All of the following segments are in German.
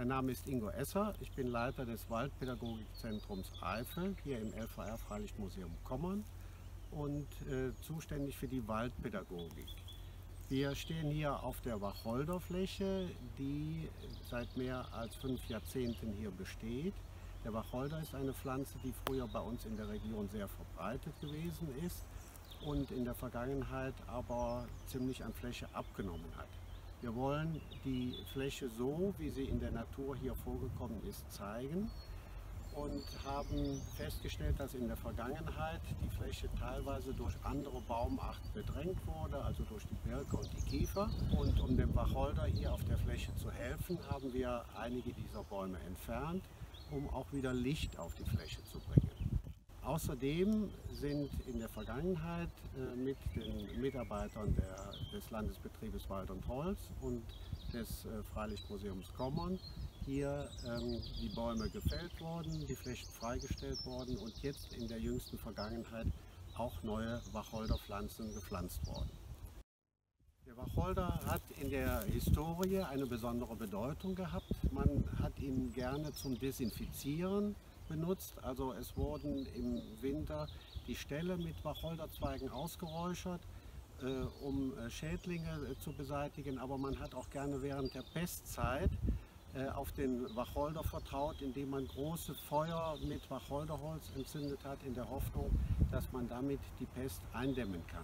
Mein Name ist Ingo Esser, ich bin Leiter des Waldpädagogikzentrums Eifel hier im LVR Freilichtmuseum Kommern und zuständig für die Waldpädagogik. Wir stehen hier auf der Wacholderfläche, die seit mehr als 5 Jahrzehnten hier besteht. Der Wacholder ist eine Pflanze, die früher bei uns in der Region sehr verbreitet gewesen ist und in der Vergangenheit aber ziemlich an Fläche abgenommen hat. Wir wollen die Fläche so, wie sie in der Natur hier vorgekommen ist, zeigen und haben festgestellt, dass in der Vergangenheit die Fläche teilweise durch andere Baumarten bedrängt wurde, also durch die Birke und die Kiefer. Und um dem Wacholder hier auf der Fläche zu helfen, haben wir einige dieser Bäume entfernt, um auch wieder Licht auf die Fläche zu bringen. Außerdem sind in der Vergangenheit mit den Mitarbeitern des Landesbetriebes Wald und Holz und des Freilichtmuseums Kommern hier die Bäume gefällt worden, die Flächen freigestellt worden und jetzt in der jüngsten Vergangenheit auch neue Wacholderpflanzen gepflanzt worden. Der Wacholder hat in der Historie eine besondere Bedeutung gehabt. Man hat ihn gerne zum Desinfizieren benutzt. Also es wurden im Winter die Ställe mit Wacholderzweigen ausgeräuchert, um Schädlinge zu beseitigen. Aber man hat auch gerne während der Pestzeit auf den Wacholder vertraut, indem man große Feuer mit Wacholderholz entzündet hat, in der Hoffnung, dass man damit die Pest eindämmen kann.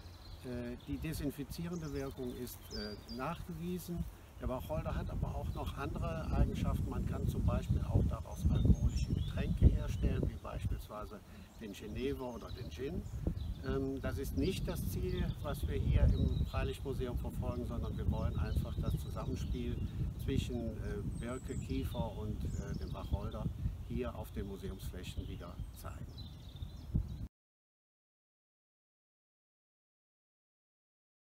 Die desinfizierende Wirkung ist nachgewiesen. Der Wacholder hat aber auch noch andere Eigenschaften. Man kann zum Beispiel auch daraus alkoholische Getränke herstellen, wie beispielsweise den Genever oder den Gin. Das ist nicht das Ziel, was wir hier im Freilichtmuseum verfolgen, sondern wir wollen einfach das Zusammenspiel zwischen Birke, Kiefer und dem Wacholder hier auf den Museumsflächen wieder zeigen.